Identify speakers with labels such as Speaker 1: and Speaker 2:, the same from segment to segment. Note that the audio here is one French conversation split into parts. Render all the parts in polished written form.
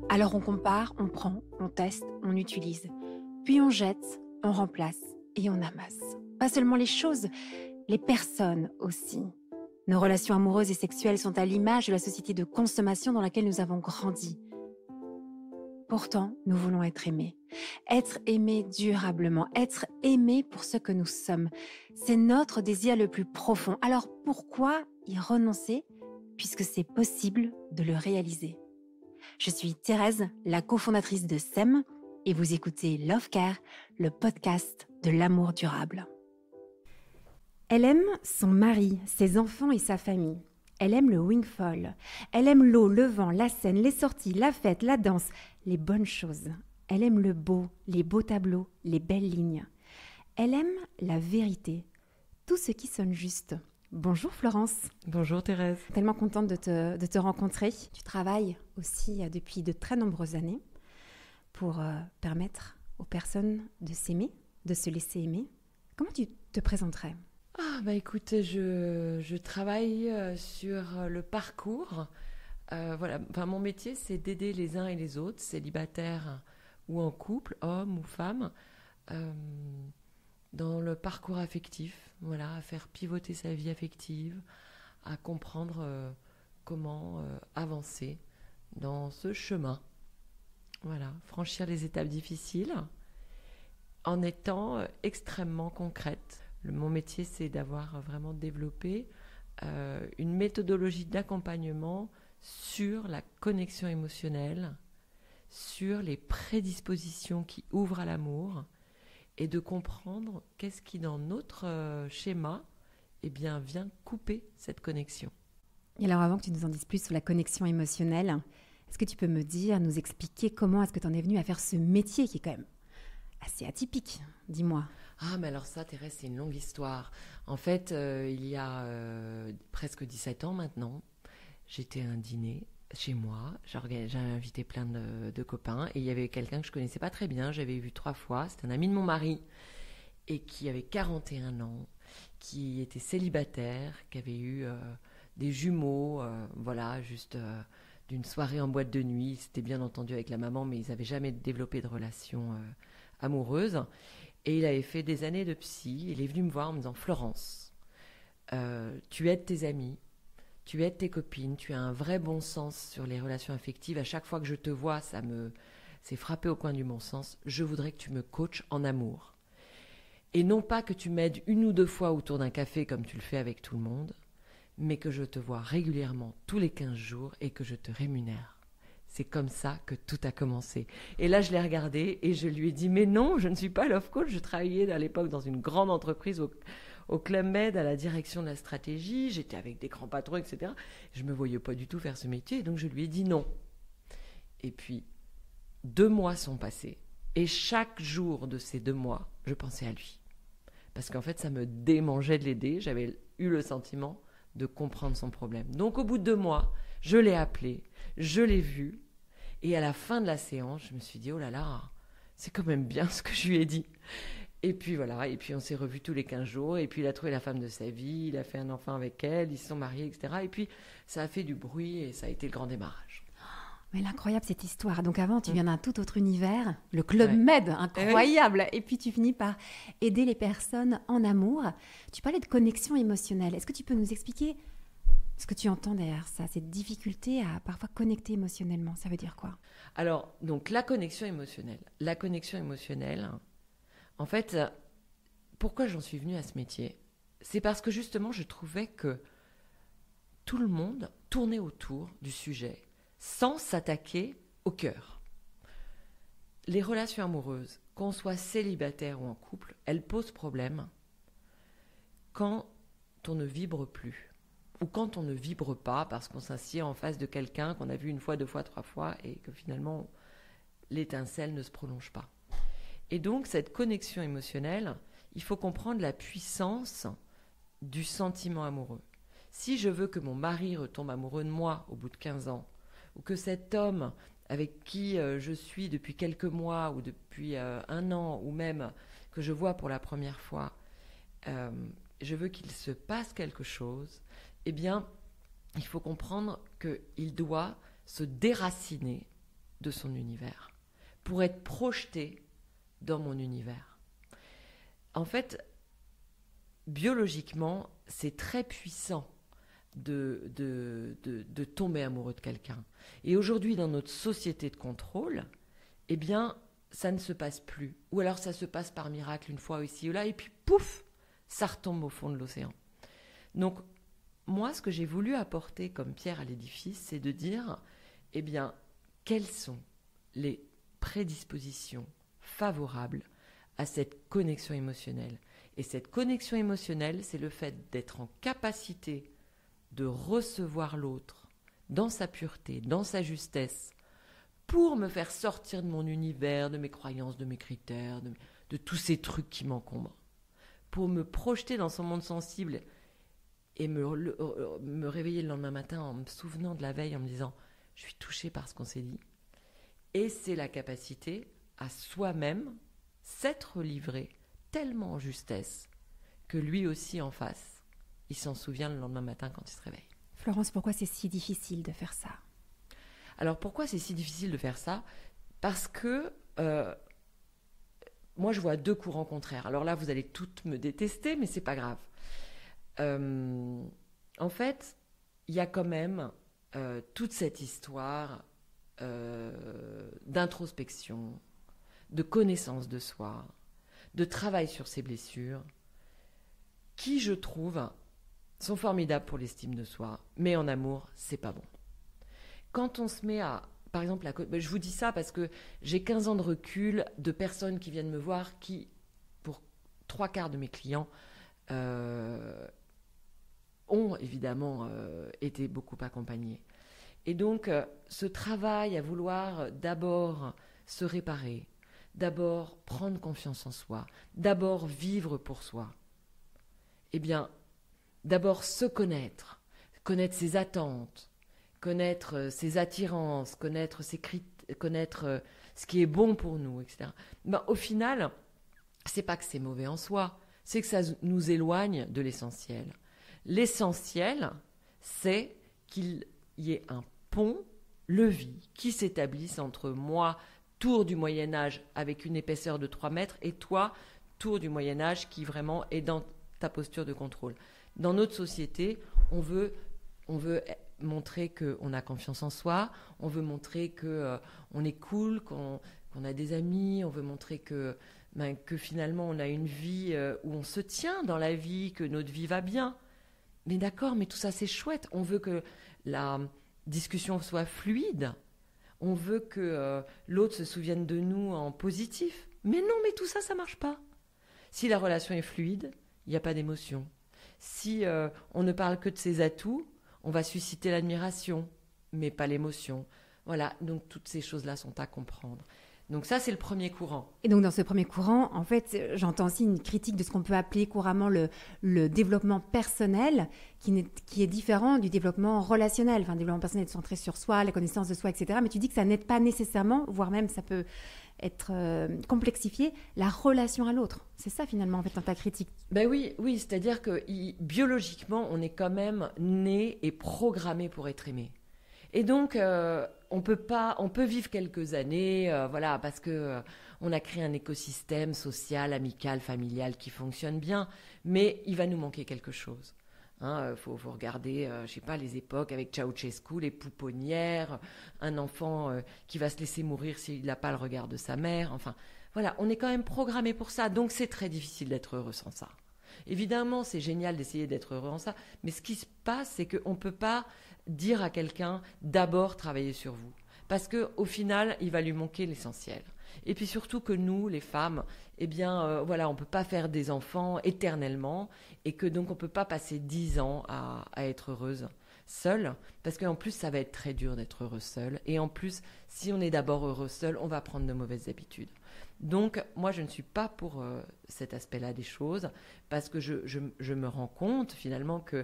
Speaker 1: Alors on compare, on prend, on teste, on utilise. Puis on jette, on remplace et on amasse. Pas seulement les choses, les personnes aussi. Nos relations amoureuses et sexuelles sont à l'image de la société de consommation dans laquelle nous avons grandi. Pourtant, nous voulons être aimés. Être aimés durablement, être aimés pour ce que nous sommes. C'est notre désir le plus profond. Alors pourquoi y renoncer puisque c'est possible de le réaliser? Je suis Thérèse, la cofondatrice de SEM, et vous écoutez Love Care, le podcast de l'amour durable. Elle aime son mari, ses enfants et sa famille. Elle aime le wingfall. Elle aime l'eau, le vent, la scène, les sorties, la fête, la danse, les bonnes choses. Elle aime le beau, les beaux tableaux, les belles lignes. Elle aime la vérité, tout ce qui sonne juste. Bonjour Florence.
Speaker 2: Bonjour Thérèse.
Speaker 1: Tellement contente de te rencontrer. Tu travailles aussi depuis de très nombreuses années pour permettre aux personnes de s'aimer, de se laisser aimer. Comment tu te présenterais ?
Speaker 2: Écoute, je travaille sur le parcours. Mon métier, c'est d'aider les uns et les autres, célibataires ou en couple, hommes ou femmes, dans le parcours affectif, à faire pivoter sa vie affective, à comprendre comment avancer dans ce chemin. Franchir les étapes difficiles en étant extrêmement concrète. Mon métier, c'est d'avoir vraiment développé une méthodologie d'accompagnement sur la connexion émotionnelle, sur les prédispositions qui ouvrent à l'amour, et de comprendre qu'est-ce qui, dans notre schéma, vient couper cette connexion.
Speaker 1: Et alors, avant que tu nous en dises plus sur la connexion émotionnelle, est-ce que tu peux nous expliquer comment est-ce que tu en es venue à faire ce métier qui est quand même assez atypique, dis-moi.
Speaker 2: Mais alors ça, Thérèse, c'est une longue histoire. En fait, il y a presque 17 ans maintenant, j'étais à un dîner chez moi. J'avais invité plein de copains et il y avait quelqu'un que je connaissais pas très bien. J'avais vu 3 fois. C'était un ami de mon mari et qui avait 41 ans, qui était célibataire, qui avait eu des jumeaux, d'une soirée en boîte de nuit. C'était bien entendu avec la maman, mais ils n'avaient jamais développé de relation amoureuse. Et il avait fait des années de psy. Il est venu me voir en me disant « Florence, tu aides tes amis, tu aides tes copines, tu as un vrai bon sens sur les relations affectives. À chaque fois que je te vois, c'est frappé au coin du bon sens. Je voudrais que tu me coaches en amour. Et non pas que tu m'aides 1 ou 2 fois autour d'un café comme tu le fais avec tout le monde, mais que je te vois régulièrement tous les 15 jours et que je te rémunère. C'est comme ça que tout a commencé. » Et là, je l'ai regardé et je lui ai dit « Mais non, je ne suis pas love coach. Je travaillais à l'époque dans une grande entreprise au Club Med, à la direction de la stratégie. J'étais avec des grands patrons, etc. Je ne me voyais pas du tout faire ce métier. Et donc, je lui ai dit non. » Et puis, 2 mois sont passés. Et chaque jour de ces 2 mois, je pensais à lui. Parce qu'en fait, ça me démangeait de l'aider. J'avais eu le sentiment de comprendre son problème. Donc, au bout de 2 mois, je l'ai appelé, je l'ai vu, et à la fin de la séance, je me suis dit, oh là là, c'est quand même bien ce que je lui ai dit. Et puis et puis on s'est revus tous les 15 jours, et puis il a trouvé la femme de sa vie, il a fait un enfant avec elle, ils se sont mariés, etc. Et puis ça a fait du bruit, et ça a été le grand démarrage.
Speaker 1: Mais l'incroyable cette histoire. Donc avant, tu viens d'un tout autre univers, le Club Med, incroyable. Et puis tu finis par aider les personnes en amour. Tu parlais de connexion émotionnelle. Est-ce que tu peux nous expliquer ce que tu entends derrière ça, cette difficulté à parfois connecter émotionnellement, ça veut dire quoi ?
Speaker 2: Alors, donc la connexion émotionnelle. La connexion émotionnelle, en fait, pourquoi j'en suis venue à ce métier ? C'est parce que justement, je trouvais que tout le monde tournait autour du sujet sans s'attaquer au cœur. Les relations amoureuses, qu'on soit célibataire ou en couple, elles posent problème quand on ne vibre plus. Ou quand on ne vibre pas parce qu'on s'assied en face de quelqu'un qu'on a vu 1 fois, 2 fois, 3 fois et que finalement l'étincelle ne se prolonge pas. Et donc cette connexion émotionnelle, il faut comprendre la puissance du sentiment amoureux. Si je veux que mon mari retombe amoureux de moi au bout de 15 ans, ou que cet homme avec qui je suis depuis quelques mois ou depuis 1 an, ou même que je vois pour la première fois, je veux qu'il se passe quelque chose, il faut comprendre qu'il doit se déraciner de son univers, pour être projeté dans mon univers. En fait, biologiquement, c'est très puissant de tomber amoureux de quelqu'un. Et aujourd'hui, dans notre société de contrôle, eh bien, ça ne se passe plus. Ou alors ça se passe par miracle une fois ici ou là, et puis pouf, ça retombe au fond de l'océan. Donc, moi, ce que j'ai voulu apporter comme pierre à l'édifice, c'est de dire, eh bien, quelles sont les prédispositions favorables à cette connexion émotionnelle. Et cette connexion émotionnelle, c'est le fait d'être en capacité de recevoir l'autre dans sa pureté, dans sa justesse, pour me faire sortir de mon univers, de mes croyances, de mes critères, de tous ces trucs qui m'encombrent, pour me projeter dans son monde sensible et me réveiller le lendemain matin en me souvenant de la veille, en me disant « je suis touchée par ce qu'on s'est dit ». Et c'est la capacité à soi-même s'être livré tellement en justesse que lui aussi en face, il s'en souvient le lendemain matin quand il se réveille.
Speaker 1: Florence, pourquoi c'est si difficile de faire ça ?
Speaker 2: Alors pourquoi c'est si difficile de faire ça ? Parce que moi je vois deux courants contraires. Alors là vous allez toutes me détester, mais c'est pas grave. En fait, il y a quand même toute cette histoire d'introspection, de connaissance de soi, de travail sur ses blessures, qui, je trouve, sont formidables pour l'estime de soi, mais en amour, c'est pas bon. Quand on se met à, par exemple, je vous dis ça parce que j'ai 15 ans de recul de personnes qui viennent me voir qui, pour 3/4 de mes clients, ont évidemment été beaucoup accompagnés. Et donc, ce travail à vouloir d'abord se réparer, d'abord prendre confiance en soi, d'abord vivre pour soi, eh bien, d'abord se connaître, connaître ses attentes, connaître ses attirances, connaître connaître ce qui est bon pour nous, etc. Ben, au final, c'est pas que c'est mauvais en soi, c'est que ça nous éloigne de l'essentiel. L'essentiel, c'est qu'il y ait un pont-levis qui s'établisse entre moi, tour du Moyen-Âge avec une épaisseur de 3 mètres, et toi, tour du Moyen-Âge qui vraiment est dans ta posture de contrôle. Dans notre société, on veut montrer qu'on a confiance en soi, on veut montrer qu'on est cool, qu'on a des amis, on veut montrer que finalement on a une vie où on se tient dans la vie, que notre vie va bien. Mais d'accord, mais tout ça c'est chouette. On veut que la discussion soit fluide, on veut que l'autre se souvienne de nous en positif. Mais non, mais tout ça, ça marche pas. Si la relation est fluide, il n'y a pas d'émotion. Si on ne parle que de ses atouts, on va susciter l'admiration, mais pas l'émotion. Voilà, donc toutes ces choses-là sont à comprendre. Donc ça, c'est le premier courant.
Speaker 1: Et donc dans ce premier courant, en fait, j'entends aussi une critique de ce qu'on peut appeler couramment le développement personnel, qui est différent du développement relationnel. Enfin, le développement personnel est centré sur soi, la connaissance de soi, etc. Mais tu dis que ça n'aide pas nécessairement, voire même ça peut être complexifié, la relation à l'autre. C'est ça finalement, en fait, dans ta critique.
Speaker 2: Ben oui, c'est-à-dire que biologiquement, on est quand même né et programmé pour être aimé. Et donc, on peut vivre quelques années, voilà, parce que on a créé un écosystème social, amical, familial qui fonctionne bien, mais il va nous manquer quelque chose. Faut regarder, je sais pas, les époques avec Ceausescu, les pouponnières, un enfant qui va se laisser mourir s'il n'a pas le regard de sa mère. Enfin, voilà, on est quand même programmé pour ça, donc c'est très difficile d'être heureux sans ça. Évidemment, c'est génial d'essayer d'être heureux en ça, mais ce qui se passe, c'est qu'on ne peut pas dire à quelqu'un d'abord travailler sur vous, parce qu'au final, il va lui manquer l'essentiel. Et puis surtout que nous, les femmes, eh bien, voilà, on ne peut pas faire des enfants éternellement, et que donc on ne peut pas passer 10 ans à être heureuse seule, parce qu'en plus, ça va être très dur d'être heureuse seule, et en plus, si on est d'abord heureuse seule, on va prendre de mauvaises habitudes. Donc, moi, je ne suis pas pour cet aspect-là des choses, parce que je me rends compte, finalement, que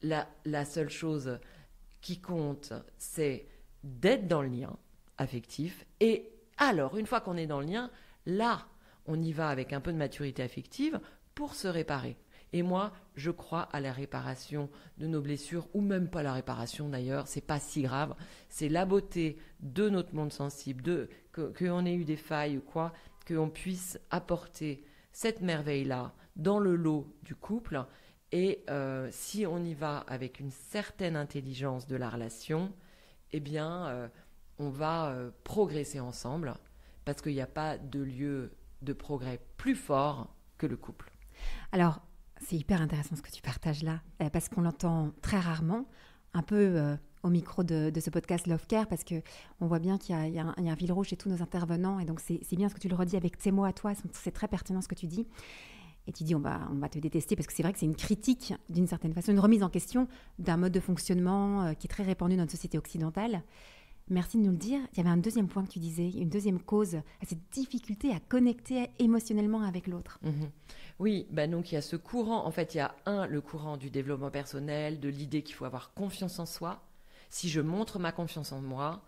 Speaker 2: la seule chose qui compte, c'est d'être dans le lien affectif. Et alors, une fois qu'on est dans le lien, là, on y va avec un peu de maturité affective pour se réparer. Et moi, je crois à la réparation de nos blessures, ou même pas la réparation d'ailleurs, c'est pas si grave. C'est la beauté de notre monde sensible, qu'on ait eu des failles ou quoi, qu'on puisse apporter cette merveille-là dans le lot du couple. Et si on y va avec une certaine intelligence de la relation, eh bien, on va progresser ensemble, parce qu'il n'y a pas de lieu de progrès plus fort que le couple.
Speaker 1: Alors, c'est hyper intéressant ce que tu partages là, parce qu'on l'entend très rarement, un peu au micro de ce podcast Love Care, parce qu'on voit bien qu'il y a un fil rouge chez tous nos intervenants, et donc c'est bien ce que tu le redis avec tes mots à toi, c'est très pertinent ce que tu dis. Et tu dis, on va te détester, parce que c'est vrai que c'est une critique, d'une certaine façon, une remise en question d'un mode de fonctionnement qui est très répandu dans notre société occidentale. Merci de nous le dire. Il y avait un deuxième point que tu disais, une deuxième cause à cette difficulté à connecter émotionnellement avec l'autre.
Speaker 2: Oui, donc il y a ce courant. En fait, il y a le courant du développement personnel, de l'idée qu'il faut avoir confiance en soi. Si je montre ma confiance en moi,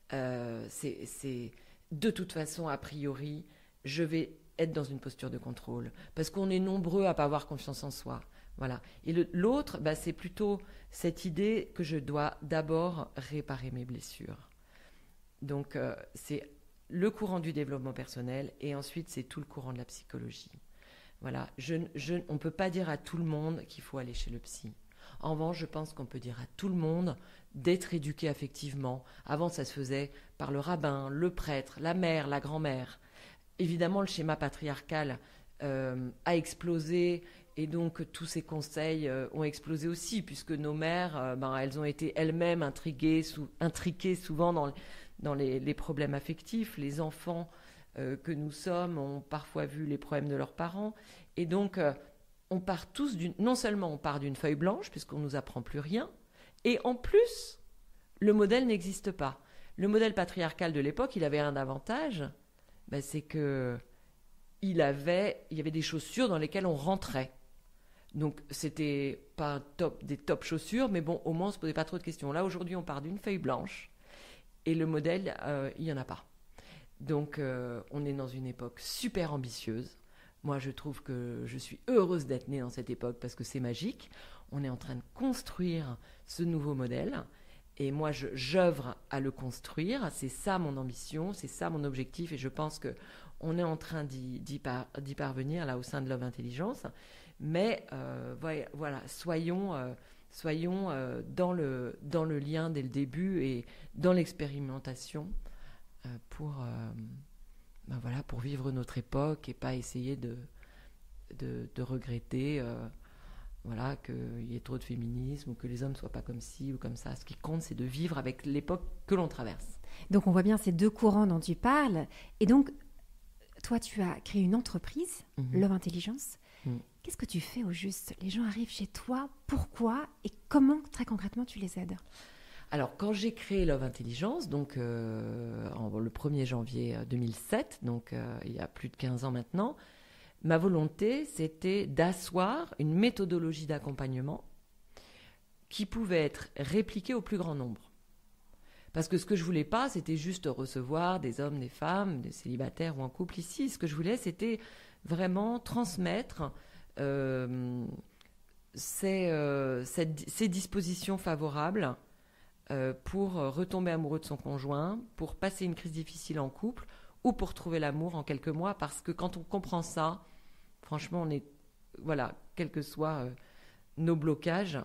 Speaker 2: c'est de toute façon, a priori, je vais être dans une posture de contrôle. Parce qu'on est nombreux à pas avoir confiance en soi. Voilà. Et l'autre, c'est plutôt cette idée que je dois d'abord réparer mes blessures. Donc, c'est le courant du développement personnel, et ensuite, c'est tout le courant de la psychologie. Voilà. On ne peut pas dire à tout le monde qu'il faut aller chez le psy. En revanche, je pense qu'on peut dire à tout le monde d'être éduqué affectivement. Avant, ça se faisait par le rabbin, le prêtre, la mère, la grand-mère. Évidemment, le schéma patriarcal a explosé, et donc tous ces conseils ont explosé aussi, puisque nos mères, elles ont été elles-mêmes intriguées souvent dans les problèmes affectifs. Les enfants que nous sommes ont parfois vu les problèmes de leurs parents, et donc on part tous non seulement on part d'une feuille blanche, puisqu'on ne nous apprend plus rien, et en plus, le modèle n'existe pas. Le modèle patriarcal de l'époque, il avait un avantage, c'est que il y avait des chaussures dans lesquelles on rentrait. Donc, c'était pas des top chaussures, mais bon, au moins, on se posait pas trop de questions. Là, aujourd'hui, on part d'une feuille blanche, et le modèle, il y en a pas. Donc, on est dans une époque super ambitieuse. Moi, je trouve que je suis heureuse d'être née dans cette époque, parce que c'est magique. On est en train de construire ce nouveau modèle, et moi, j'œuvre à le construire. C'est ça mon ambition, c'est ça mon objectif, et je pense qu'on est en train d'y parvenir là au sein de Love Intelligence. Mais voilà, soyons dans le lien dès le début, et dans l'expérimentation pour vivre notre époque, et pas essayer de regretter qu'il y ait trop de féminisme, ou que les hommes ne soient pas comme ci ou comme ça. Ce qui compte, c'est de vivre avec l'époque que l'on traverse.
Speaker 1: Donc on voit bien ces deux courants dont tu parles. Et donc, toi, tu as créé une entreprise, Love Intelligence. Qu'est-ce que tu fais au juste ? Les gens arrivent chez toi, pourquoi et comment, très concrètement, tu les aides ?
Speaker 2: Alors, quand j'ai créé Love Intelligence, donc le 1er janvier 2007, donc il y a plus de 15 ans maintenant, ma volonté, c'était d'asseoir une méthodologie d'accompagnement qui pouvait être répliquée au plus grand nombre. Parce que ce que je voulais pas, c'était juste recevoir des hommes, des femmes, des célibataires ou en couple ici. Ce que je voulais, c'était vraiment transmettre ces dispositions favorables pour retomber amoureux de son conjoint, pour passer une crise difficile en couple, ou pour trouver l'amour en quelques mois. Parce que quand on comprend ça, franchement, quels que soient nos blocages,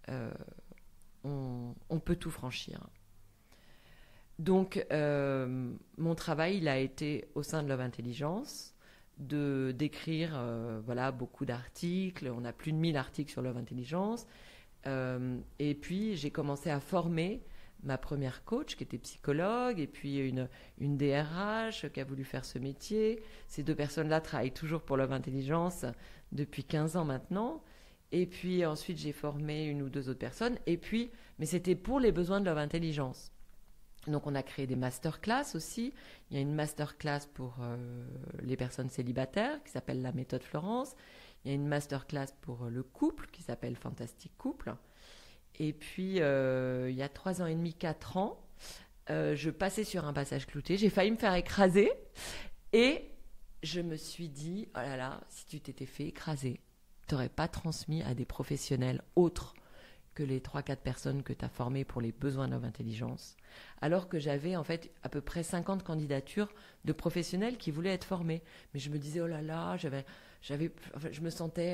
Speaker 2: on peut tout franchir. Donc, mon travail, il a été au sein de Love Intelligence d'écrire beaucoup d'articles. On a plus de 1000 articles sur Love Intelligence. Et puis, j'ai commencé à former ma première coach, qui était psychologue, et puis une DRH qui a voulu faire ce métier. Ces deux personnes-là travaillent toujours pour Love Intelligence depuis 15 ans maintenant. Et puis, ensuite, j'ai formé une ou deux autres personnes. Mais c'était pour les besoins de Love Intelligence. Donc, on a créé des masterclass aussi. Il y a une masterclass pour les personnes célibataires qui s'appelle la méthode Florence. Il y a une masterclass pour le couple qui s'appelle Fantastique Couple. Et puis, il y a 3 ans et demi, 4 ans, je passais sur un passage clouté. J'ai failli me faire écraser. Et je me suis dit, oh là là, si tu t'étais fait écraser, t'aurais pas transmis à des professionnels autres que les 3-4 personnes que tu as formées pour les besoins de Love Intelligence, alors que j'avais en fait à peu près 50 candidatures de professionnels qui voulaient être formés. Mais je me disais, oh là là, je me sentais...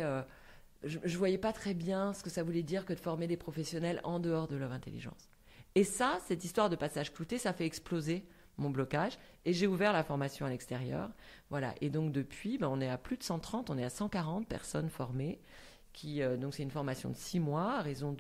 Speaker 2: je voyais pas très bien ce que ça voulait dire que de former des professionnels en dehors de Love Intelligence. Et ça, cette histoire de passage clouté, ça fait exploser mon blocage. Et j'ai ouvert la formation à l'extérieur. Voilà. Et donc depuis, on est à plus de 130, on est à 140 personnes formées. Donc c'est une formation de 6 mois à raison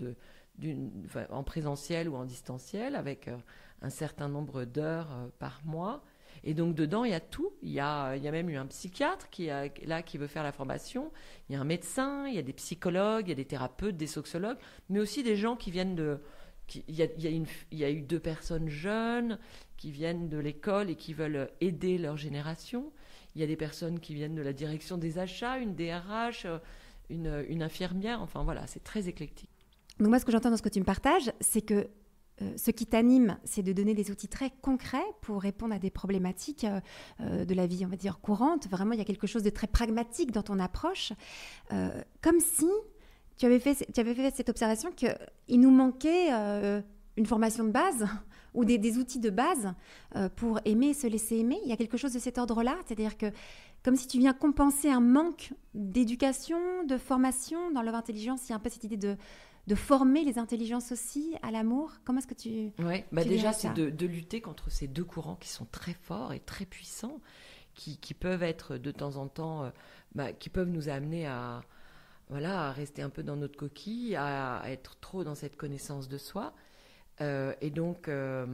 Speaker 2: en présentiel ou en distanciel avec un certain nombre d'heures par mois. Et donc dedans, il y a tout. Il y a même eu un psychiatre qui veut faire la formation. Il y a un médecin, il y a des psychologues, il y a des thérapeutes, des sociologues, mais aussi des gens qui viennent il y a eu 2 personnes jeunes qui viennent de l'école et qui veulent aider leur génération. Il y a des personnes qui viennent de la direction des achats, une DRH, une infirmière. Enfin voilà, c'est très éclectique.
Speaker 1: Donc moi, ce que j'entends dans ce que tu me partages, c'est que ce qui t'anime, c'est de donner des outils très concrets pour répondre à des problématiques de la vie, on va dire, courante. Vraiment, il y a quelque chose de très pragmatique dans ton approche. Comme si tu avais fait cette observation qu'il nous manquait une formation de base ou des outils de base pour aimer et se laisser aimer. Il y a quelque chose de cet ordre-là. C'est-à-dire que comme si tu viens compenser un manque d'éducation, de formation. Dans Love Intelligence, il y a un peu cette idée de former les intelligences aussi à l'amour. Comment est-ce que tu...
Speaker 2: Oui, déjà, c'est de lutter contre ces 2 courants qui sont très forts et très puissants, qui peuvent être de temps en temps, qui peuvent nous amener à rester un peu dans notre coquille, à être trop dans cette connaissance de soi. Et donc,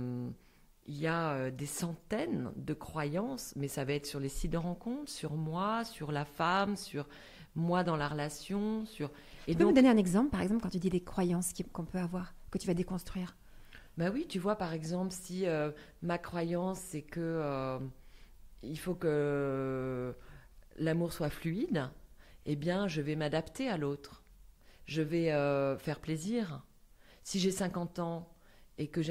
Speaker 2: il y a des centaines de croyances, mais ça va être sur les sites de rencontres, sur moi, sur la femme, sur moi dans la relation.
Speaker 1: Tu peux me donner un exemple, par exemple, quand tu dis des croyances qu'on peut avoir, que tu vas déconstruire?
Speaker 2: Oui, tu vois, par exemple, si ma croyance, c'est que il faut que l'amour soit fluide, eh bien, je vais m'adapter à l'autre. Je vais faire plaisir. Si j'ai 50 ans et que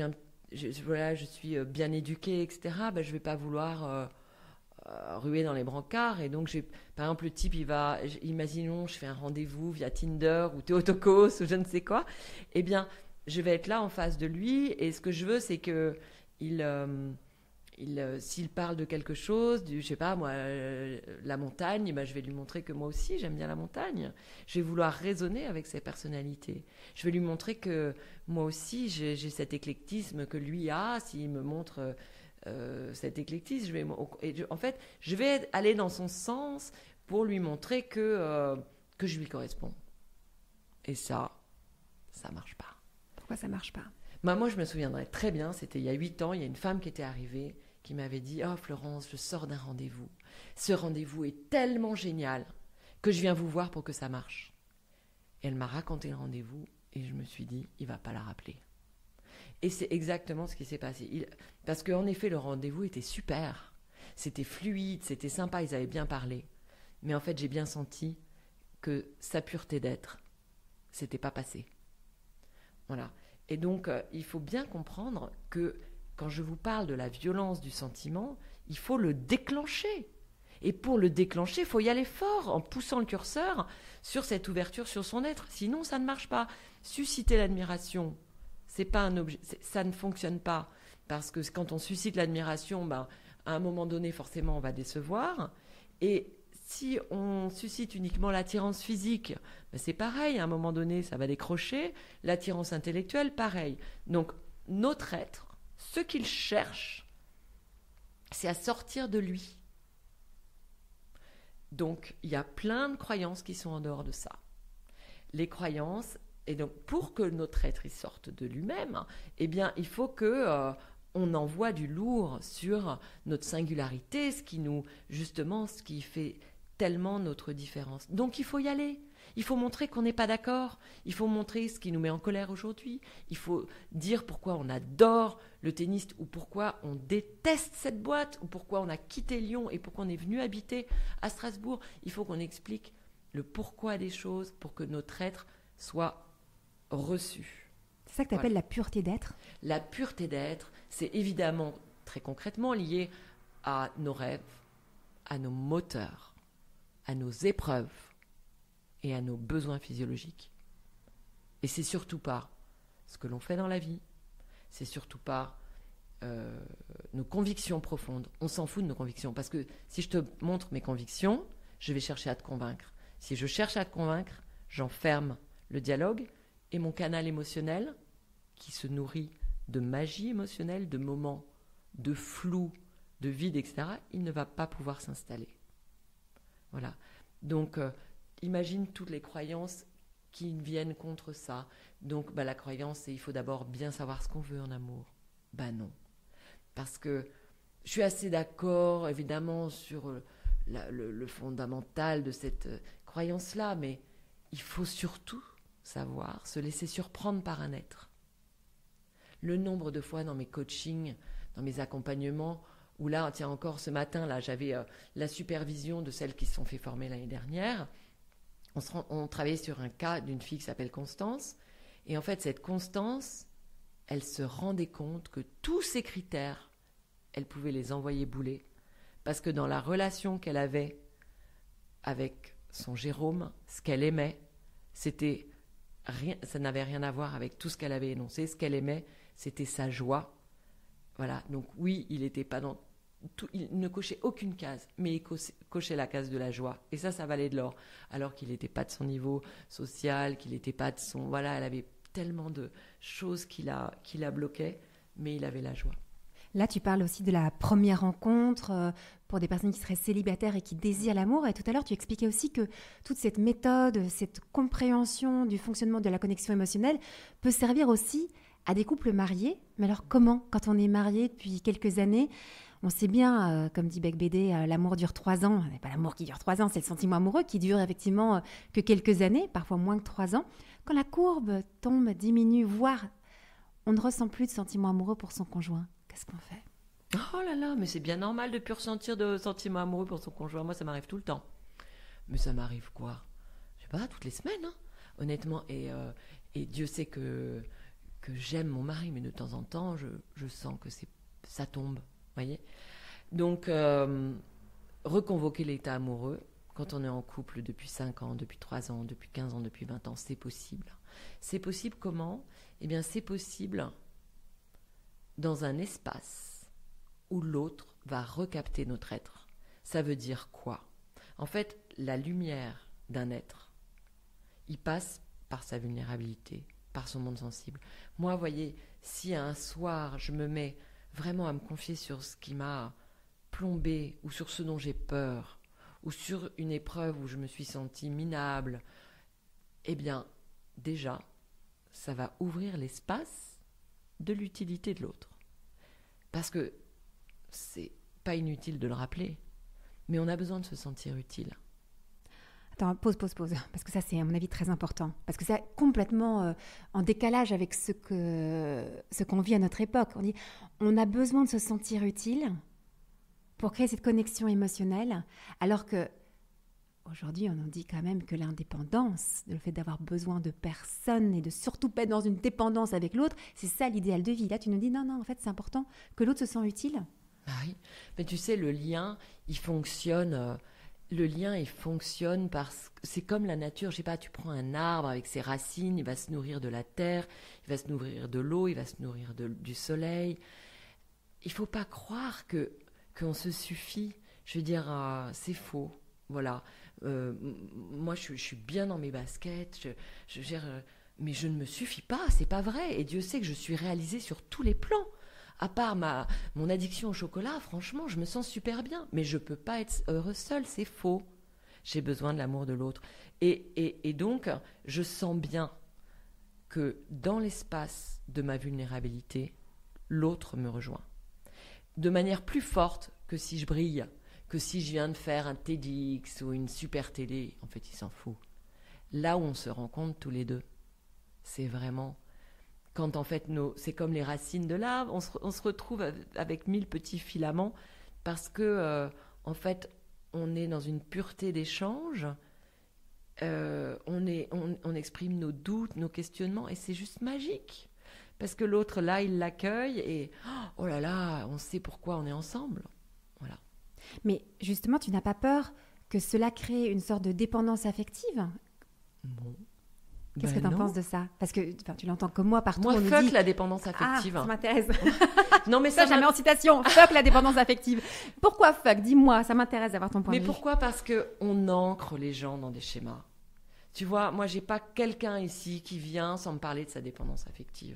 Speaker 2: je suis bien éduquée, etc., je ne vais pas vouloir ruer dans les brancards. Et donc, par exemple, le type, imaginons, je fais un rendez-vous via Tinder ou Theotokos ou je ne sais quoi. Eh bien, je vais être là en face de lui. Et ce que je veux, c'est que s'il parle de quelque chose, je sais pas moi, la montagne, je vais lui montrer que moi aussi j'aime bien la montagne. Je vais vouloir raisonner avec ses personnalités. Je vais lui montrer que moi aussi j'ai cet éclectisme que lui a. S'il me montre cet éclectisme, en fait, je vais aller dans son sens pour lui montrer que je lui corresponds. Et ça marche pas.
Speaker 1: Pourquoi ça marche pas?
Speaker 2: Moi, je me souviendrai très bien, c'était il y a 8 ans, il y a une femme qui était arrivée, qui m'avait dit « Oh Florence, je sors d'un rendez-vous. Ce rendez-vous est tellement génial que je viens vous voir pour que ça marche. » Et elle m'a raconté le rendez-vous et je me suis dit « Il ne va pas la rappeler. » Et c'est exactement ce qui s'est passé. Parce qu'en effet, le rendez-vous était super. C'était fluide, c'était sympa, ils avaient bien parlé. Mais en fait, j'ai bien senti que sa pureté d'être, c'était pas passé. Voilà. Et donc, il faut bien comprendre que quand je vous parle de la violence du sentiment, il faut le déclencher. Et pour le déclencher, il faut y aller fort, en poussant le curseur sur cette ouverture sur son être. Sinon, ça ne marche pas. Susciter l'admiration, c'est pas un objet, ça ne fonctionne pas. Parce que quand on suscite l'admiration, à un moment donné, forcément, on va décevoir. Et si on suscite uniquement l'attirance physique, c'est pareil, à un moment donné, ça va décrocher. L'attirance intellectuelle, pareil. Donc, notre être, ce qu'il cherche, c'est à sortir de lui. Donc, il y a plein de croyances qui sont en dehors de ça. Les croyances, et donc, pour que notre être il sorte de lui-même, eh bien, il faut que... on envoie du lourd sur notre singularité, ce qui fait tellement notre différence. Donc il faut y aller. Il faut montrer qu'on n'est pas d'accord. Il faut montrer ce qui nous met en colère aujourd'hui. Il faut dire pourquoi on adore le tennis ou pourquoi on déteste cette boîte ou pourquoi on a quitté Lyon et pourquoi on est venu habiter à Strasbourg. Il faut qu'on explique le pourquoi des choses pour que notre être soit reçu.
Speaker 1: C'est ça que tu appelles la pureté d'être?
Speaker 2: La pureté d'être, c'est évidemment très concrètement lié à nos rêves, à nos moteurs, à nos épreuves et à nos besoins physiologiques. Et c'est surtout pas ce que l'on fait dans la vie, c'est surtout pas nos convictions profondes. On s'en fout de nos convictions, parce que si je te montre mes convictions, je vais chercher à te convaincre. Si je cherche à te convaincre, j'enferme le dialogue et mon canal émotionnel, qui se nourrit de magie émotionnelle, de moments de flou, de vide, etc., il ne va pas pouvoir s'installer. Voilà. Donc, imagine toutes les croyances qui viennent contre ça. Donc, la croyance, c'est il faut d'abord bien savoir ce qu'on veut en amour. Non. Parce que je suis assez d'accord, évidemment, sur le fondamental de cette croyance-là, mais il faut surtout savoir se laisser surprendre par un être. Le nombre de fois dans mes coachings, dans mes accompagnements, où là, tiens, encore ce matin, là, j'avais la supervision de celles qui se sont fait former l'année dernière. On travaillait sur un cas d'une fille qui s'appelle Constance. Et en fait, cette Constance, elle se rendait compte que tous ces critères, elle pouvait les envoyer bouler. Parce que dans la relation qu'elle avait avec son Jérôme, ce qu'elle aimait, c'était rien, ça n'avait rien à voir avec tout ce qu'elle avait énoncé. Ce qu'elle aimait, c'était sa joie. Voilà. Donc oui, il n'était pas dans tout, il ne cochait aucune case, mais il cochait la case de la joie. Et ça valait de l'or. Alors qu'il n'était pas de son niveau social, qu'il n'était pas de son... Voilà, elle avait tellement de choses qui la bloquaient, mais il avait la joie.
Speaker 1: Là, tu parles aussi de la première rencontre pour des personnes qui seraient célibataires et qui désirent l'amour. Et tout à l'heure, tu expliquais aussi que toute cette méthode, cette compréhension du fonctionnement de la connexion émotionnelle peut servir aussi à des couples mariés. Mais alors comment, quand on est marié depuis quelques années, on sait bien, comme dit Beck Bédé, l'amour dure 3 ans. Ce n'est pas l'amour qui dure 3 ans, c'est le sentiment amoureux qui dure effectivement que quelques années, parfois moins que 3 ans. Quand la courbe tombe, diminue, voire on ne ressent plus de sentiment amoureux pour son conjoint, qu'est-ce qu'on fait ?
Speaker 2: Oh là là, mais c'est bien normal de ne plus ressentir de sentiments amoureux pour son conjoint. Moi, ça m'arrive tout le temps. Mais ça m'arrive quoi ? Je sais pas, toutes les semaines, hein, honnêtement. Et Dieu sait que j'aime mon mari, mais de temps en temps, je sens que ça tombe. Voyez ? Donc, reconvoquer l'état amoureux, quand on est en couple depuis 5 ans, depuis 3 ans, depuis 15 ans, depuis 20 ans, c'est possible. C'est possible comment ? Eh bien, c'est possible dans un espace où l'autre va recapter notre être. Ça veut dire quoi ? En fait, la lumière d'un être, il passe par sa vulnérabilité, par son monde sensible. Moi, voyez, si un soir, je me mets vraiment à me confier sur ce qui m'a plombé, ou sur ce dont j'ai peur, ou sur une épreuve où je me suis sentie minable, eh bien, déjà, ça va ouvrir l'espace de l'utilité de l'autre. Parce que c'est pas inutile de le rappeler, mais on a besoin de se sentir utile.
Speaker 1: Attends, pause, parce que ça c'est à mon avis très important, parce que c'est complètement en décalage avec ce qu'on vit à notre époque. On dit on a besoin de se sentir utile pour créer cette connexion émotionnelle, alors que aujourd'hui on nous dit quand même que l'indépendance, le fait d'avoir besoin de personne et de surtout pas être dans une dépendance avec l'autre, c'est ça l'idéal de vie. Là tu nous dis non, en fait c'est important que l'autre se sente utile.
Speaker 2: Ah oui, mais tu sais, le lien, il fonctionne... Le lien, il fonctionne parce que c'est comme la nature. Je sais pas, tu prends un arbre avec ses racines, il va se nourrir de la terre, il va se nourrir de l'eau, il va se nourrir du soleil. Il faut pas croire qu'on se suffit. Je veux dire, c'est faux. Voilà. Moi, je suis bien dans mes baskets. Mais je ne me suffis pas. C'est pas vrai. Et Dieu sait que je suis réalisée sur tous les plans. À part mon addiction au chocolat, franchement, je me sens super bien. Mais je ne peux pas être heureuse seule, c'est faux. J'ai besoin de l'amour de l'autre. Et donc, je sens bien que dans l'espace de ma vulnérabilité, l'autre me rejoint. De manière plus forte que si je brille, que si je viens de faire un TEDx ou une super télé. En fait, il s'en fout. Là où on se rencontre tous les deux, c'est vraiment... Quand en fait, c'est comme les racines de l'arbre, on se retrouve avec 1000 petits filaments parce que, en fait, on est dans une pureté d'échange, on exprime nos doutes, nos questionnements et c'est juste magique. Parce que l'autre, là, il l'accueille et oh là là, on sait pourquoi on est ensemble. Voilà.
Speaker 1: Mais justement, tu n'as pas peur que cela crée une sorte de dépendance affective ?
Speaker 2: Bon.
Speaker 1: Qu'est-ce que tu en penses de ça? Parce que tu l'entends comme moi partout.
Speaker 2: Moi,
Speaker 1: on nous
Speaker 2: fuck
Speaker 1: dit...
Speaker 2: la dépendance affective.
Speaker 1: Ah, ça m'intéresse.
Speaker 2: Non, mais ça
Speaker 1: jamais en citation. Fuck la dépendance affective. Pourquoi fuck? Dis-moi, ça m'intéresse d'avoir ton point de vue.
Speaker 2: Mais pourquoi? Parce qu'on ancre les gens dans des schémas. Tu vois, moi, j'ai pas quelqu'un ici qui vient sans me parler de sa dépendance affective.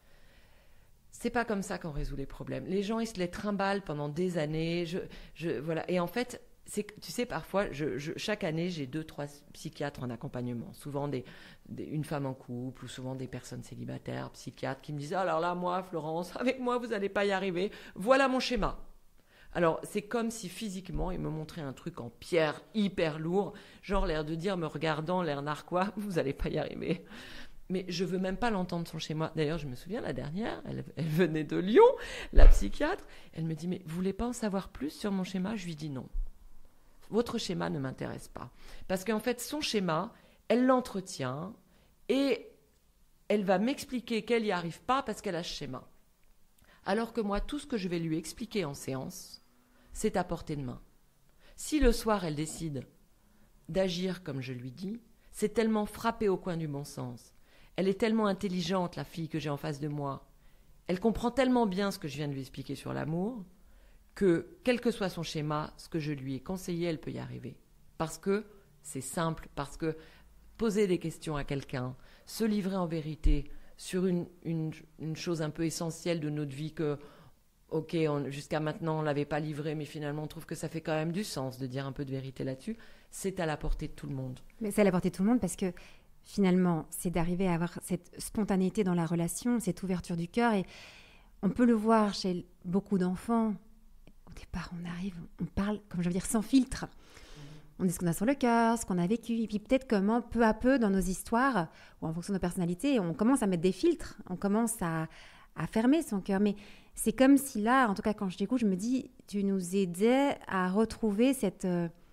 Speaker 2: C'est pas comme ça qu'on résout les problèmes. Les gens, ils se les trimballent pendant des années. Voilà. Et en fait, tu sais, parfois, chaque année, j'ai 2-3 psychiatres en accompagnement. Souvent une femme en couple ou souvent des personnes célibataires, psychiatres, qui me disent « Alors là, moi, Florence, avec moi, vous n'allez pas y arriver. Voilà mon schéma. » Alors, c'est comme si physiquement, ils me montraient un truc en pierre hyper lourd, genre l'air de dire, me regardant, l'air narquois, « Vous n'allez pas y arriver. » Mais je veux même pas l'entendre son schéma. D'ailleurs, je me souviens, la dernière, elle venait de Lyon, la psychiatre. Elle me dit « Mais vous voulez pas en savoir plus sur mon schéma ?» Je lui dis « Non. Votre schéma ne m'intéresse pas. » Parce qu'en fait, son schéma, elle l'entretient et elle va m'expliquer qu'elle n'y arrive pas parce qu'elle a ce schéma. Alors que moi, tout ce que je vais lui expliquer en séance, c'est à portée de main. Si le soir, elle décide d'agir comme je lui dis, c'est tellement frappé au coin du bon sens. Elle est tellement intelligente, la fille que j'ai en face de moi. Elle comprend tellement bien ce que je viens de lui expliquer sur l'amour que, quel que soit son schéma, ce que je lui ai conseillé, elle peut y arriver. Parce que c'est simple, parce que poser des questions à quelqu'un, se livrer en vérité sur une chose un peu essentielle de notre vie que, ok, jusqu'à maintenant on ne l'avait pas livré, mais finalement on trouve que ça fait quand même du sens de dire un peu de vérité là-dessus, c'est à la portée de tout le monde.
Speaker 1: Mais c'est à la portée de tout le monde parce que finalement, c'est d'arriver à avoir cette spontanéité dans la relation, cette ouverture du cœur. Et on peut le voir chez beaucoup d'enfants. Au départ, on arrive, on parle, comme je veux dire, sans filtre. On dit ce qu'on a sur le cœur, ce qu'on a vécu. Et puis peut-être comment, peu à peu, dans nos histoires, ou en fonction de nos personnalités, on commence à mettre des filtres. On commence à fermer son cœur. Mais c'est comme si là, en tout cas quand je t'écoute, je me dis, tu nous aidais à retrouver cette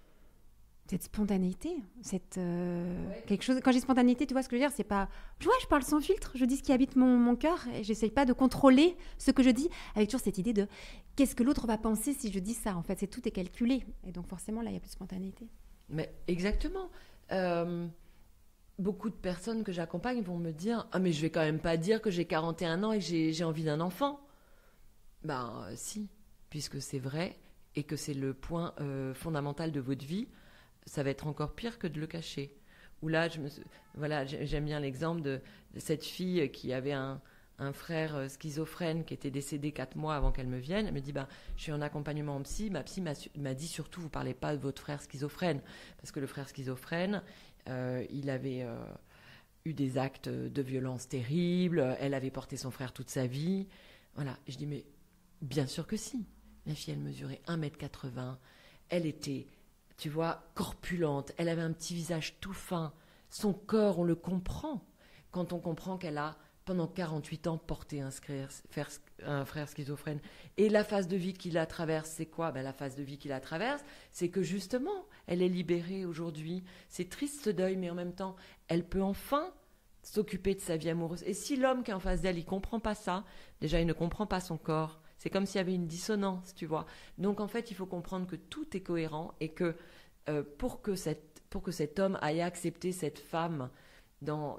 Speaker 1: spontanéité, quelque chose. Quand j'ai spontanéité, tu vois ce que je veux dire, c'est pas je parle sans filtre, je dis ce qui habite mon cœur et j'essaye pas de contrôler ce que je dis avec toujours cette idée de qu'est-ce que l'autre va penser si je dis ça. En fait, tout est calculé et donc forcément là il y a plus de spontanéité.
Speaker 2: Mais exactement. Beaucoup de personnes que j'accompagne vont me dire « Ah mais je vais quand même pas dire que j'ai 41 ans et que j'ai envie d'un enfant. » Ben si, puisque c'est vrai et que c'est le point fondamental de votre vie, ça va être encore pire que de le cacher. Ou là, j'aime bien l'exemple de cette fille qui avait un frère schizophrène qui était décédé 4 mois avant qu'elle me vienne. Elle me dit, je suis en accompagnement en psy. Ma psy m'a dit surtout, vous ne parlez pas de votre frère schizophrène. Parce que le frère schizophrène, il avait eu des actes de violence terribles. Elle avait porté son frère toute sa vie. Voilà. Et je dis, mais bien sûr que si. La fille, elle mesurait 1m80. Elle était... tu vois, corpulente, elle avait un petit visage tout fin. Son corps, on le comprend. Quand on comprend qu'elle a, pendant 48 ans, porté un frère schizophrène. Et la phase de vie qu'il la traverse, c'est quoi? La phase de vie qu'il la traverse, c'est que justement, elle est libérée aujourd'hui. C'est triste ce deuil, mais en même temps, elle peut enfin s'occuper de sa vie amoureuse. Et si l'homme qui est en face d'elle, il ne comprend pas ça, déjà, il ne comprend pas son corps. C'est comme s'il y avait une dissonance, tu vois. Donc, en fait, il faut comprendre que tout est cohérent et que pour que cet homme aille accepter cette femme dans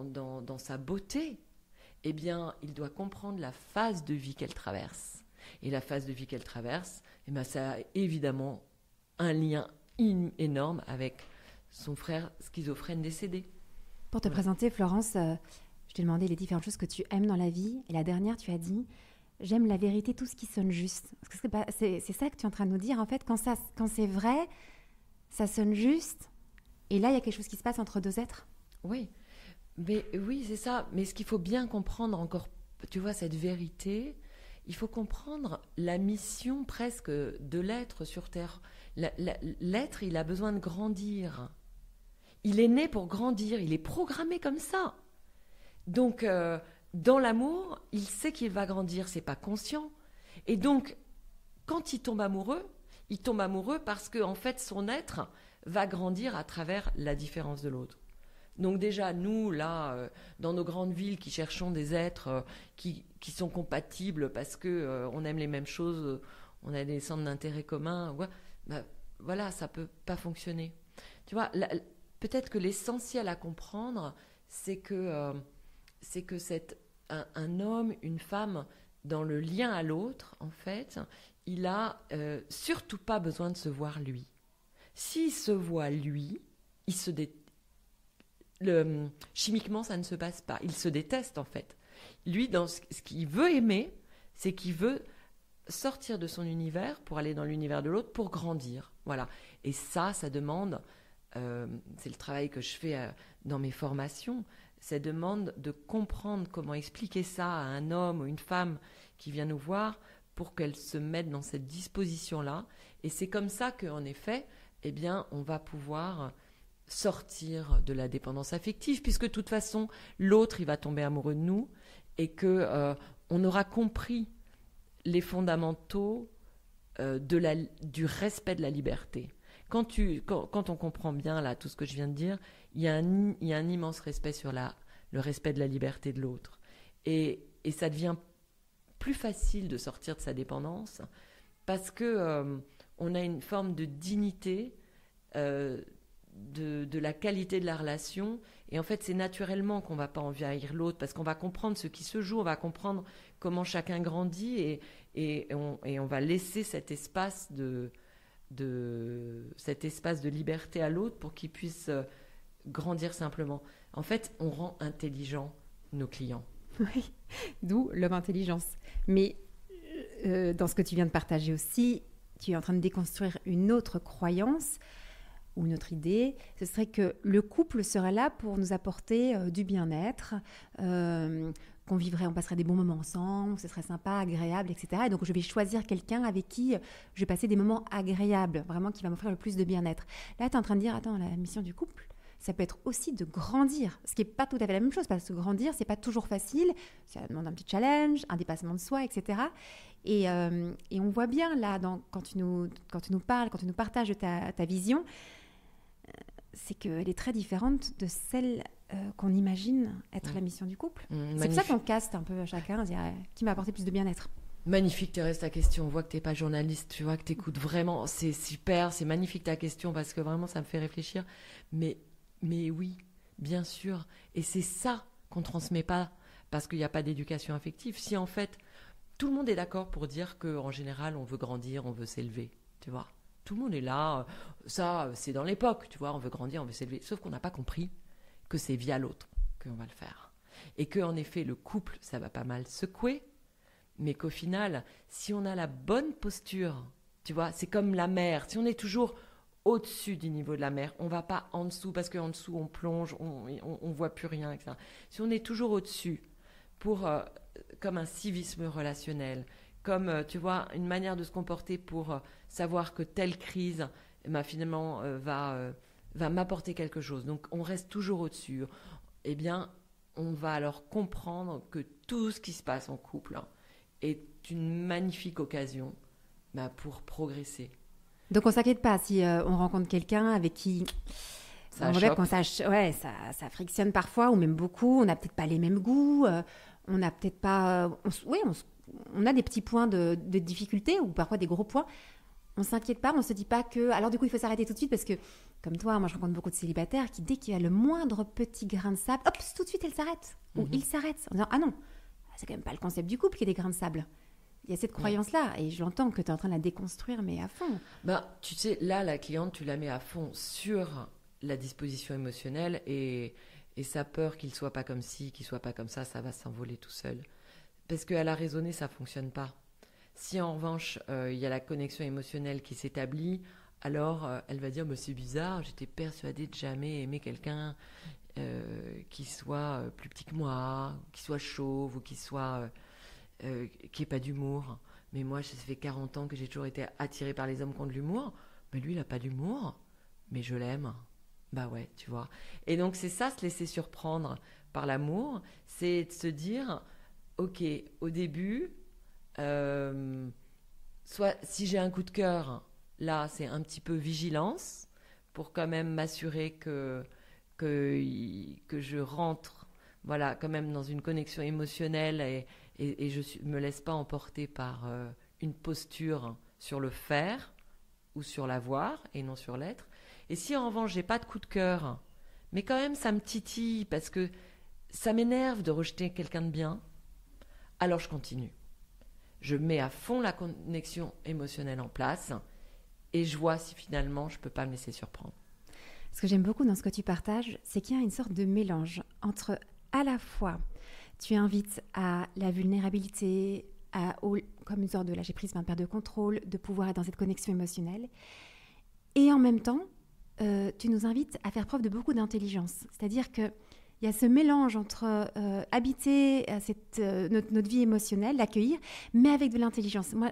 Speaker 2: sa beauté, eh bien, il doit comprendre la phase de vie qu'elle traverse. Et la phase de vie qu'elle traverse, ça a évidemment un lien énorme avec son frère schizophrène décédé.
Speaker 1: Pour te présenter, Florence, je t'ai demandé les différentes choses que tu aimes dans la vie. Et la dernière, tu as dit... J'aime la vérité, tout ce qui sonne juste. C'est ça que tu es en train de nous dire. En fait, quand c'est vrai, ça sonne juste. Et là, il y a quelque chose qui se passe entre deux êtres.
Speaker 2: Oui, oui, c'est ça. Mais ce qu'il faut bien comprendre encore, tu vois, cette vérité, il faut comprendre la mission presque de l'être sur Terre. L'être, il a besoin de grandir. Il est né pour grandir. Il est programmé comme ça. Donc... dans l'amour, il sait qu'il va grandir, c'est pas conscient. Et donc, quand il tombe amoureux parce que en fait, son être va grandir à travers la différence de l'autre. Donc déjà, nous, là, dans nos grandes villes qui cherchons des êtres qui sont compatibles parce que on aime les mêmes choses, on a des centres d'intérêt communs, voilà, ça peut pas fonctionner. Tu vois, peut-être que l'essentiel à comprendre, c'est que un homme, une femme, dans le lien à l'autre, en fait, il a surtout pas besoin de se voir lui. S'il se voit lui, il se chimiquement, ça ne se passe pas. Il se déteste, en fait. Lui, dans ce qu'il veut aimer, c'est qu'il veut sortir de son univers pour aller dans l'univers de l'autre, pour grandir. Voilà. Et ça demande, c'est le travail que je fais dans mes formations, ça demande de comprendre comment expliquer ça à un homme ou une femme qui vient nous voir pour qu'elle se mette dans cette disposition-là. Et c'est comme ça qu'en effet, eh bien, on va pouvoir sortir de la dépendance affective, puisque de toute façon, l'autre, il va tomber amoureux de nous et qu'on aura compris les fondamentaux du respect de la liberté. Quand on comprend bien là tout ce que je viens de dire, il y a un immense respect sur le respect de la liberté de l'autre. Et ça devient plus facile de sortir de sa dépendance parce que on a une forme de dignité de la qualité de la relation. Et en fait, c'est naturellement qu'on ne va pas envahir l'autre parce qu'on va comprendre ce qui se joue, on va comprendre comment chacun grandit et on va laisser cet espace de liberté à l'autre pour qu'il puisse grandir simplement. En fait, on rend intelligents nos clients.
Speaker 1: Oui, d'où l'homme intelligence. Mais dans ce que tu viens de partager aussi, tu es en train de déconstruire une autre croyance ou une autre idée. Ce serait que le couple serait là pour nous apporter du bien-être, on passerait des bons moments ensemble, ce serait sympa, agréable, etc. Et donc, je vais choisir quelqu'un avec qui je vais passer des moments agréables, vraiment qui va m'offrir le plus de bien-être. Là, tu es en train de dire, attends, la mission du couple, ça peut être aussi de grandir, ce qui n'est pas tout à fait la même chose, parce que grandir, ce n'est pas toujours facile, ça demande un petit challenge, un dépassement de soi, etc. Et on voit bien là, quand tu nous parles, quand tu nous partages ta vision, c'est qu'elle est très différente de celle qu'on imagine être la mission du couple. C'est pour ça qu'on caste un peu chacun, dire qui m'a apporté plus de bien-être.
Speaker 2: Magnifique Thérèse ta question, on voit que tu n'es pas journaliste, tu vois que tu écoutes vraiment, c'est super, c'est magnifique ta question parce que vraiment ça me fait réfléchir. Mais oui, bien sûr, et c'est ça qu'on ne transmet pas parce qu'il n'y a pas d'éducation affective. Si en fait, tout le monde est d'accord pour dire qu'en général on veut grandir, on veut s'élever, tu vois. Tout le monde est là, ça c'est dans l'époque, tu vois, on veut grandir, on veut s'élever. Sauf qu'on n'a pas compris que c'est via l'autre qu'on va le faire. Et qu'en effet, le couple, ça va pas mal secouer, mais qu'au final, si on a la bonne posture, tu vois, c'est comme la mer. Si on est toujours au-dessus du niveau de la mer, on va pas en dessous, parce qu'en dessous, on plonge, on voit plus rien, etc. Si on est toujours au-dessus, comme un civisme relationnel, comme, tu vois, une manière de se comporter pour savoir que telle crise, finalement, va m'apporter quelque chose. Donc, on reste toujours au-dessus. Eh bien, on va alors comprendre que tout ce qui se passe en couple est une magnifique occasion pour progresser.
Speaker 1: Donc, on ne s'inquiète pas si on rencontre quelqu'un avec qui...
Speaker 2: Ça
Speaker 1: frictionne parfois, ou même beaucoup. On n'a peut-être pas les mêmes goûts. On n'a peut-être pas... on a des petits points de difficulté ou parfois des gros points. On ne s'inquiète pas, on ne se dit pas que... Alors du coup, il faut s'arrêter tout de suite parce que, comme toi, moi je rencontre beaucoup de célibataires qui, dès qu'il y a le moindre petit grain de sable, hop, tout de suite elle s'arrête. Ou il s'arrête en disant, ah non, c'est quand même pas le concept du couple qui est des grains de sable. Il y a cette croyance-là et je l'entends que tu es en train de la déconstruire, mais à fond.
Speaker 2: Tu sais, là, la cliente, tu la mets à fond sur la disposition émotionnelle et sa peur qu'il soit pas comme ci, qu'il soit pas comme ça va s'envoler tout seul. Parce qu'elle a raisonné, ça fonctionne pas. Si en revanche, il y a la connexion émotionnelle qui s'établit, alors elle va dire « c'est bizarre, j'étais persuadée de jamais aimer quelqu'un qui soit plus petit que moi, qui soit chauve ou qui n'ait pas d'humour. Mais moi, ça fait 40 ans que j'ai toujours été attirée par les hommes qui ont de l'humour. Mais lui, il n'a pas d'humour, mais je l'aime. » Bah ouais, tu vois. Et donc, c'est ça, se laisser surprendre par l'amour, c'est de se dire « Ok, au début... soit si j'ai un coup de cœur, là c'est un petit peu vigilance pour quand même m'assurer que je rentre voilà, quand même dans une connexion émotionnelle et je me laisse pas emporter par une posture sur le faire ou sur l'avoir et non sur l'être. Et si en revanche j'ai pas de coup de cœur Mais quand même, ça me titille parce que ça m'énerve de rejeter quelqu'un de bien. Alors je continue. Je mets à fond la connexion émotionnelle en place et je vois si finalement je ne peux pas me laisser surprendre.
Speaker 1: Ce que j'aime beaucoup dans ce que tu partages, c'est qu'il y a une sorte de mélange entre à la fois, tu invites à la vulnérabilité, comme une sorte de lâcher prise, de perte de contrôle, de pouvoir être dans cette connexion émotionnelle. Et en même temps, tu nous invites à faire preuve de beaucoup d'intelligence. C'est-à-dire qu'il y a ce mélange entre habiter notre vie émotionnelle, l'accueillir, mais avec de l'intelligence. Moi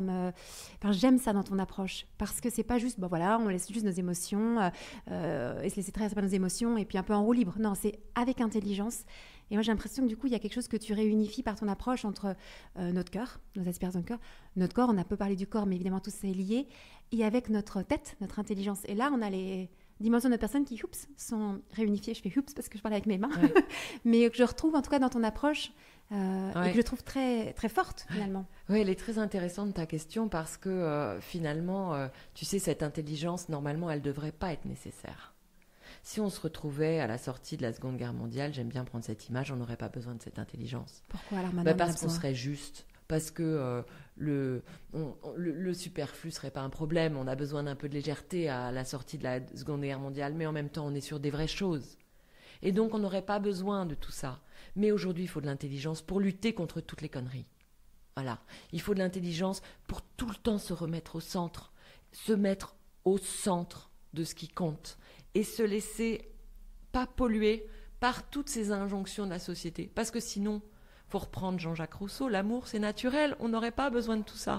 Speaker 1: j'aime ça dans ton approche, parce que c'est pas juste, on laisse juste nos émotions et se laisser traverser par nos émotions et puis un peu en roue libre. Non, c'est avec intelligence. Et moi, j'ai l'impression que du coup, il y a quelque chose que tu réunifies par ton approche entre notre cœur, nos aspirations de cœur, notre corps, on a peu parlé du corps, mais évidemment, tout ça est lié, et avec notre tête, notre intelligence. Et là, on a les dimensions de notre personne qui, sont réunifiées. Je fais parce que je parle avec mes mains, ouais. Mais que je retrouve en tout cas dans ton approche et que je trouve très, très forte finalement.
Speaker 2: Oui, elle est très intéressante ta question parce que finalement, tu sais, cette intelligence, normalement, elle ne devrait pas être nécessaire. Si on se retrouvait à la sortie de la Seconde Guerre mondiale, j'aime bien prendre cette image, on n'aurait pas besoin de cette intelligence.
Speaker 1: Pourquoi alors maintenant
Speaker 2: Parce qu'on serait juste, parce que le superflu ne serait pas un problème. On a besoin d'un peu de légèreté à la sortie de la Seconde Guerre mondiale, mais en même temps, on est sur des vraies choses. Et donc, on n'aurait pas besoin de tout ça. Mais aujourd'hui, il faut de l'intelligence pour lutter contre toutes les conneries. Voilà. Il faut de l'intelligence pour tout le temps se remettre au centre, se mettre au centre de ce qui compte. Et se laisser pas polluer par toutes ces injonctions de la société. Parce que sinon, il faut reprendre Jean-Jacques Rousseau, l'amour c'est naturel, on n'aurait pas besoin de tout ça.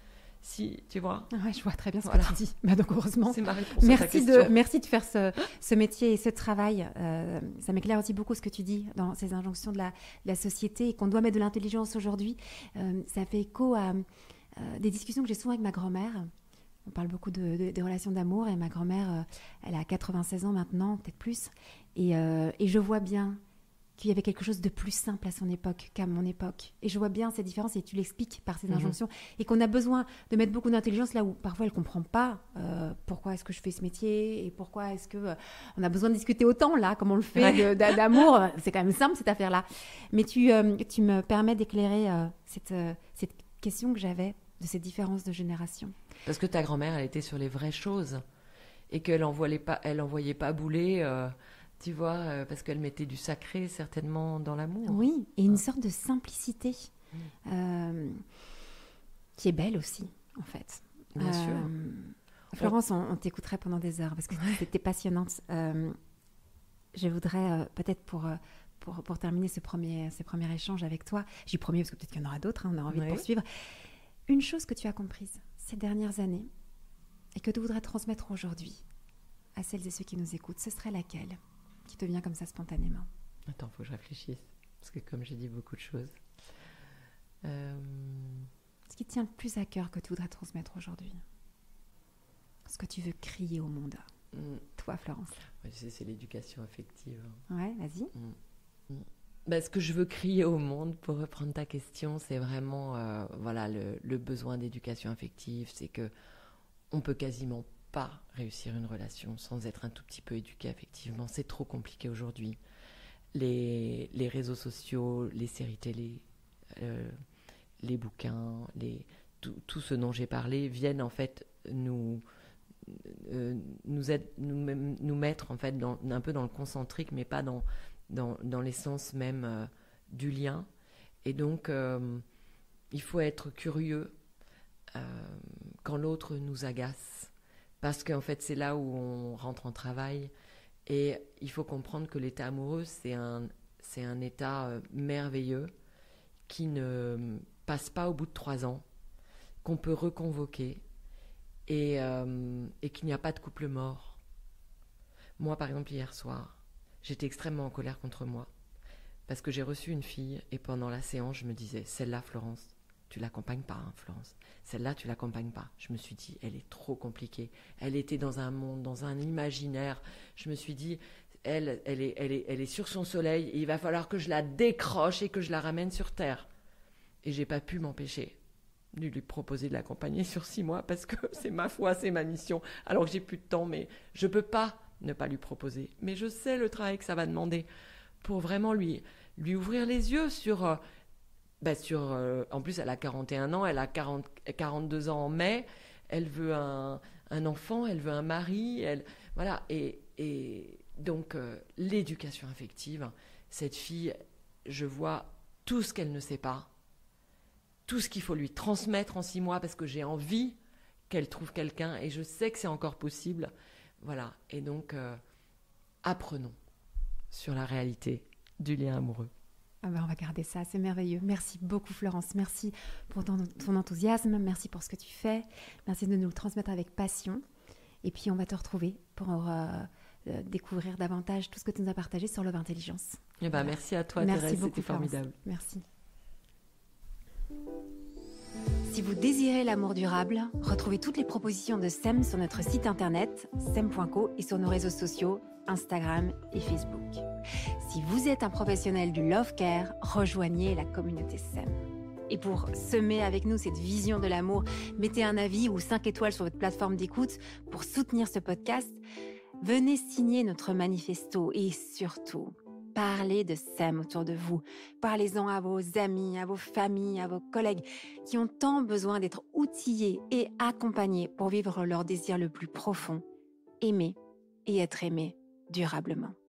Speaker 2: Si, tu vois.
Speaker 1: Ouais, je vois très bien ce que tu dis. Donc heureusement,
Speaker 2: c'est ma réponse à ta question.
Speaker 1: Merci de faire ce métier et ce travail. Ça m'éclaire aussi beaucoup ce que tu dis dans ces injonctions de la société et qu'on doit mettre de l'intelligence aujourd'hui. Ça fait écho à des discussions que j'ai souvent avec ma grand-mère. On parle beaucoup des relations d'amour et ma grand-mère, elle a 96 ans maintenant, peut-être plus. Et je vois bien qu'il y avait quelque chose de plus simple à son époque qu'à mon époque. Et je vois bien ces différences et tu l'expliques par ces injonctions. Et qu'on a besoin de mettre beaucoup d'intelligence là où parfois elle ne comprend pas pourquoi est-ce que je fais ce métier et pourquoi est-ce qu'on a besoin de discuter autant là, comme on le fait d'amour. C'est quand même simple cette affaire-là. Mais tu me permets d'éclairer cette question que j'avais de ces différences de génération.
Speaker 2: Parce que ta grand-mère, elle était sur les vraies choses et qu'elle envoyait pas bouler, tu vois, parce qu'elle mettait du sacré certainement dans l'amour.
Speaker 1: Oui, et une sorte de simplicité qui est belle aussi, en fait.
Speaker 2: Bien sûr.
Speaker 1: Florence, on t'écouterait pendant des heures parce que c'était passionnante. Je voudrais peut-être pour terminer ce premier échange avec toi, j'y promets parce que peut-être qu'il y en aura d'autres, on a envie de poursuivre. Une chose que tu as comprise ces dernières années et que tu voudrais transmettre aujourd'hui à celles et ceux qui nous écoutent, ce serait laquelle qui te vient comme ça spontanément?
Speaker 2: Attends, il faut que je réfléchisse parce que comme j'ai dit beaucoup de choses.
Speaker 1: Ce qui te tient le plus à cœur que tu voudrais transmettre aujourd'hui? Ce que tu veux crier au monde? Toi, Florence.
Speaker 2: Ouais, tu sais, c'est l'éducation affective.
Speaker 1: Ouais, vas-y.
Speaker 2: Ce que je veux crier au monde, pour reprendre ta question, c'est vraiment le besoin d'éducation affective. C'est qu'on peut quasiment pas réussir une relation sans être un tout petit peu éduqué affectivement. C'est trop compliqué aujourd'hui. Les réseaux sociaux, les séries télé, les bouquins, tout ce dont j'ai parlé viennent en fait nous mettre en fait un peu dans le concentrique, mais pas dans l'essence même du lien. Et donc, il faut être curieux quand l'autre nous agace. Parce qu'en fait, c'est là où on rentre en travail. Et il faut comprendre que l'état amoureux, c'est un état merveilleux qui ne passe pas au bout de 3 ans, qu'on peut reconvoquer et qu'il n'y a pas de couple mort. Moi, par exemple, hier soir, j'étais extrêmement en colère contre moi parce que j'ai reçu une fille et pendant la séance, je me disais, celle-là, Florence, tu l'accompagnes pas, hein, Florence. Celle-là, tu l'accompagnes pas. Je me suis dit, elle est trop compliquée. Elle était dans un monde, dans un imaginaire. Je me suis dit, elle est sur son soleil et il va falloir que je la décroche et que je la ramène sur terre. Et j'ai pas pu m'empêcher de lui proposer de l'accompagner sur 6 mois parce que c'est ma foi, c'est ma mission. Alors que j'ai plus de temps, mais je peux pas ne pas lui proposer. Mais je sais le travail que ça va demander pour vraiment lui ouvrir les yeux sur... en plus, elle a 41 ans, elle a 42 ans en mai, elle veut un enfant, elle veut un mari, voilà. Et donc, l'éducation affective, cette fille, je vois tout ce qu'elle ne sait pas, tout ce qu'il faut lui transmettre en 6 mois, parce que j'ai envie qu'elle trouve quelqu'un, et je sais que c'est encore possible. Voilà. Et donc, apprenons sur la réalité du lien amoureux.
Speaker 1: Ah ben on va garder ça, c'est merveilleux. Merci beaucoup Florence, merci pour ton enthousiasme, merci pour ce que tu fais, merci de nous le transmettre avec passion. Et puis on va te retrouver pour découvrir davantage tout ce que tu nous as partagé sur Love Intelligence.
Speaker 2: Voilà. Merci à toi
Speaker 1: merci
Speaker 2: Thérèse,
Speaker 1: beaucoup,
Speaker 2: c'était formidable.
Speaker 1: Merci. Si vous désirez l'amour durable, retrouvez toutes les propositions de SEM sur notre site internet sem.co et sur nos réseaux sociaux Instagram et Facebook. Si vous êtes un professionnel du Love Care, rejoignez la communauté SEM. Et pour semer avec nous cette vision de l'amour, mettez un avis ou 5 étoiles sur votre plateforme d'écoute pour soutenir ce podcast. Venez signer notre manifesto et surtout, parlez de SEM autour de vous. Parlez-en à vos amis, à vos familles, à vos collègues qui ont tant besoin d'être outillés et accompagnés pour vivre leur désir le plus profond, aimer et être aimé durablement.